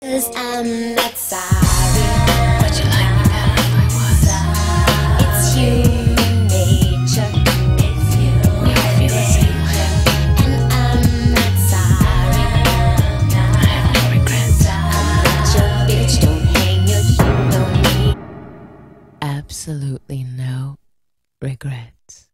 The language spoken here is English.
'Cause I'm not sorry. Would you like me better if I was? It's human nature. It's human We all feel the same way. And I'm not sorry. I have no regrets. I'm not your bitch. Don't hang your shit on me. Absolutely no regrets.